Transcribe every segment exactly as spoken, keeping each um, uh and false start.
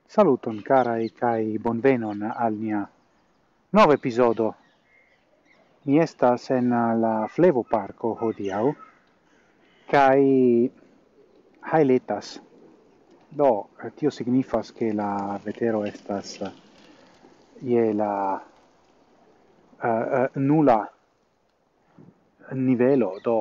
Saluton carai kai bonvenon al nia nova episodo. Mi estas en la Flevo Parco hodiaŭ kai hailetas. Do tio signifas ke la vetero estas je la uh, uh, nula nivelo do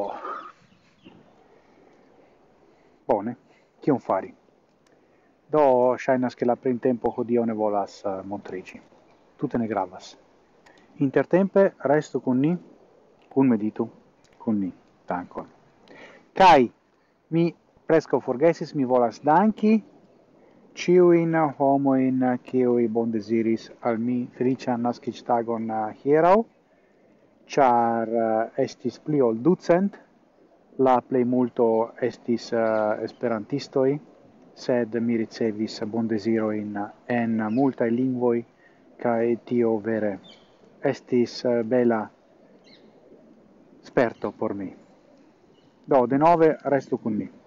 bone, kion fari? Do ŝajnas ke la printempo hodiaŭ ne volas uh, montriĝi. Tute ne gravas. Intertempe restu kun ni, kun meditu, kun ni. Dankon. Kai mi preskaŭ forgesis, mi volas danki ĉiujn homojn kiuj bondeziris al mi feliĉan naskiĝtagon hieraŭ, ĉar uh, estis pli ol ducent, la plejmulto estis uh, esperantistoj, sed mi ricevis bondezirojn en multaj lingvoj, kaj tio vere estis uh, bela sperto por mi. Do, denove restu kun ni.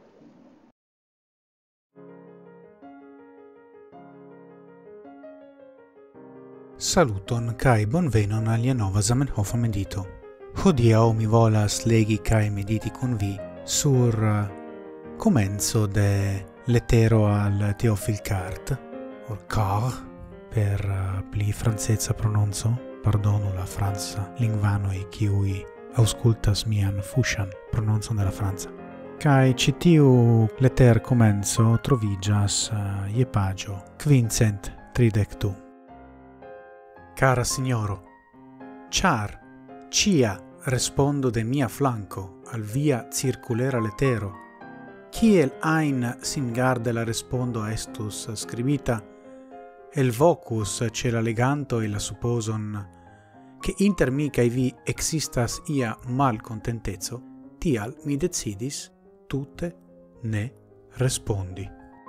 Saluton kai bonvenon al nia nova Zamenhof medito. Hodiaŭ mi volas legi kai mediti kun vi sur uh, komenco de letero al Théophile Cart, or Car, per uh, pli franceza prononzo, pardonu la franza lingvanoi kiui auscultas mian fushan prononzon de la Franza. Kai citiu letter comenzo trovigas uh, je pagio quincent tridec du. Cara signoro, char cia respondo de mia flanco al via circulera letero, kiel ein singarde la respondo estus scribita, el vocus ce la leganto e la supposon che inter mi cae vi existas ia mal contentezo, tial mi decidis tutte ne respondi.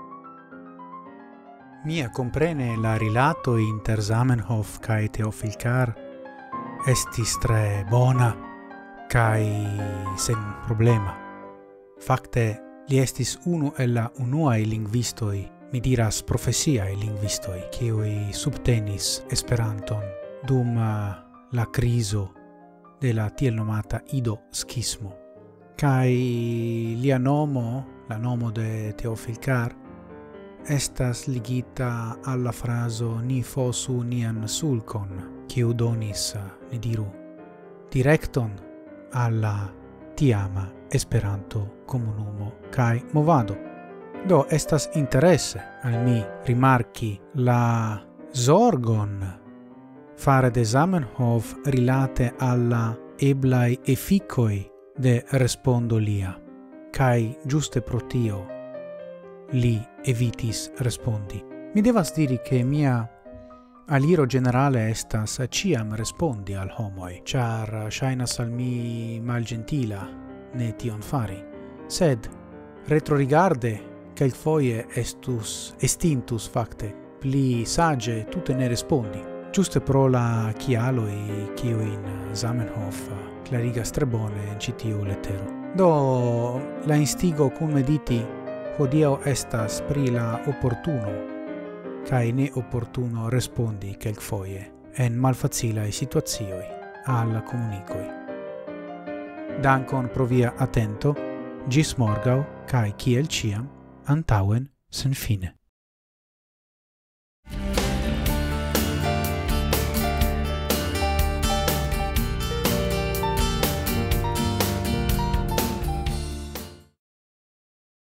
Mia comprene la rilato inter Zamenhof cae Théophile Cart estis tre bona cae sen problema. Fakte li estis unu el la unuae linguistoi, mi diras profesiae linguistoi, kiui subtenis Esperanton dum la criso de la tiel nomata ido-schismo. Kai lia nomo, la nomo de Théophile Cart, estas ligita alla fraso ni fosu nian sulcon, kiu donis, ni diru, directon alla tiama Esperanto comunumo kai movado. Do estas interesse al mi rimarchi la zorgon fare de Zamenhof rilate alla eblai efficoi de respondo lia, kai giuste pro tio li evitis respondi. Mi devas diri che mia aliro generale estas ciam respondi al homoi, char shainas al mi mal gentila ne tion fari, sed retrorigarde quelfoje estus estintus facte pli sage tutte ne respondi, giuste pro la chialoi kiu in Zamenhof clarigas tre bone in citiu lettero. Do la instigo cum mediti hodiaŭ estas pri la opportuno kaj ne opportuno respondi kelkfoje en malfacilaj situacioj al komunikoj. Dankon pro via atento, ĝis morgaŭ kaj kiel ĉiam antaŭen senfine.